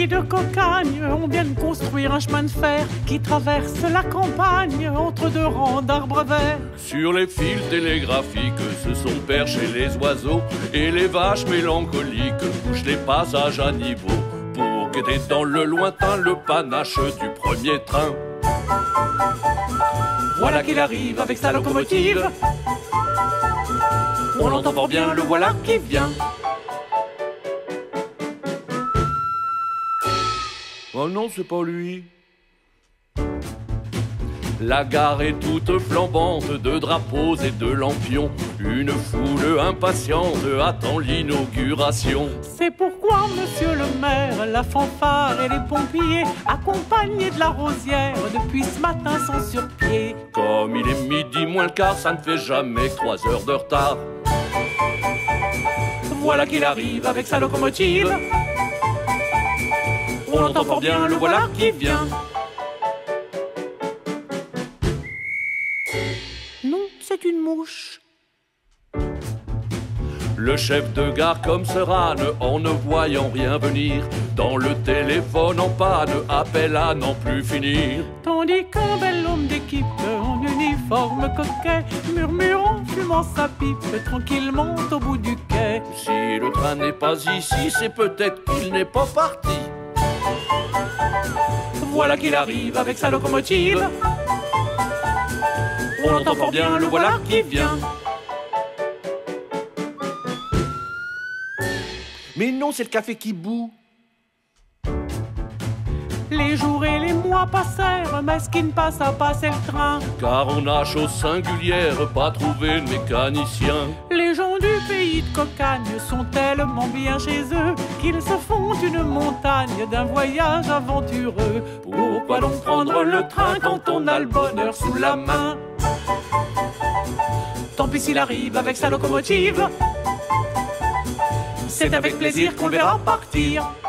famille de cocagne, on vient de construire un chemin de fer qui traverse la campagne entre deux rangs d'arbres verts. Sur les fils télégraphiques se sont perchés les oiseaux et les vaches mélancoliques bouchent les passages à niveau pour guetter dans le lointain le panache du premier train. Voilà qu'il arrive avec sa locomotive. On l'entend fort bien, le voilà qui vient. Oh non, c'est pas lui. La gare est toute flambante de drapeaux et de lampions. Une foule impatiente attend l'inauguration. C'est pourquoi, monsieur le maire, la fanfare et les pompiers, accompagnés de la rosière, depuis ce matin sont sur pied. Comme il est midi moins le quart, ça ne fait jamais que 3 heures de retard. Voilà qu'il arrive avec sa locomotive. On l'entend fort bien, le voilà qui vient. Non, c'est une mouche. Le chef de gare comme se râne en ne voyant rien venir. Dans le téléphone en panne, appelle à n'en plus finir. Tandis qu'un bel homme d'équipe en uniforme coquet, murmurant, fumant sa pipe tranquillement au bout du quai. Si le train n'est pas ici, c'est peut-être qu'il n'est pas parti. Voilà qu'il arrive avec sa locomotive. On l'entend fort bien, le voilà qui vient. Mais non, c'est le café qui bout. Les jours et les mois passèrent, mais ce qui ne passa pas, c'est le train. Car on a, chose singulière, pas trouvé de mécanicien. Les gens du pays de Cocagne sont tellement bien chez eux qu'ils se font une montagne d'un voyage aventureux. Pourquoi donc prendre le train quand on a le bonheur sous la main? Tant pis s'il arrive avec sa locomotive, c'est avec plaisir qu'on le verra partir.